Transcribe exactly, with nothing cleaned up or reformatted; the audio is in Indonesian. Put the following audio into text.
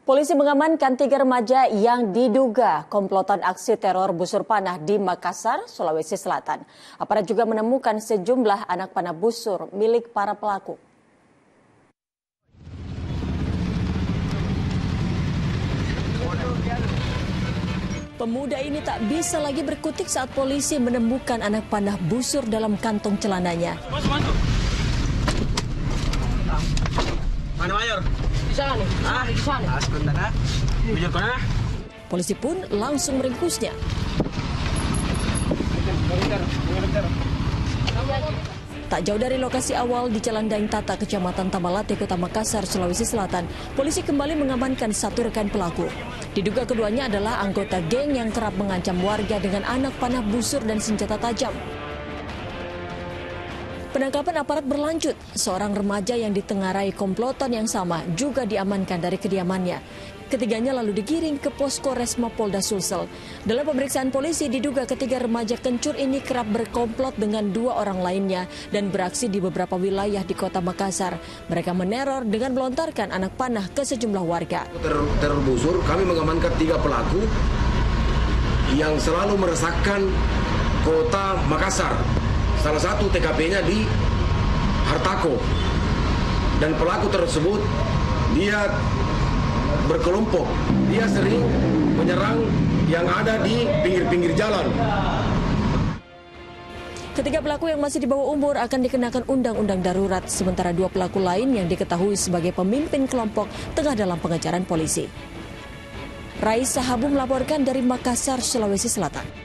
Polisi mengamankan tiga remaja yang diduga komplotan aksi teror busur panah di Makassar, Sulawesi Selatan. Aparat juga menemukan sejumlah anak panah busur milik para pelaku. Pemuda ini tak bisa lagi berkutik saat polisi menemukan anak panah busur dalam kantong celananya. Mana mayor? Di sana nih. Ah, di sana. Askun na. Bujur ko na. Polisi pun langsung meringkusnya. Tak jauh dari lokasi awal di Jalan Daeng Tata, Kecamatan Tamalate, Kota Makassar, Sulawesi Selatan, polisi kembali mengamankan satu rekan pelaku. Diduga keduanya adalah anggota geng yang kerap mengancam warga dengan anak panah busur dan senjata tajam. Penangkapan aparat berlanjut. Seorang remaja yang ditengarai komplotan yang sama juga diamankan dari kediamannya. Ketiganya lalu digiring ke posko Resmo Polda Sulsel. Dalam pemeriksaan polisi diduga ketiga remaja kencur ini kerap berkomplot dengan dua orang lainnya dan beraksi di beberapa wilayah di Kota Makassar. Mereka meneror dengan melontarkan anak panah ke sejumlah warga. Teror, teror busur, kami mengamankan tiga pelaku yang selalu meresahkan Kota Makassar. Salah satu T K P-nya di Hartako, dan pelaku tersebut dia berkelompok, dia sering menyerang yang ada di pinggir-pinggir jalan. Ketiga pelaku yang masih di bawah umur akan dikenakan undang-undang darurat, sementara dua pelaku lain yang diketahui sebagai pemimpin kelompok tengah dalam pengejaran polisi. Raisa Habu melaporkan dari Makassar, Sulawesi Selatan.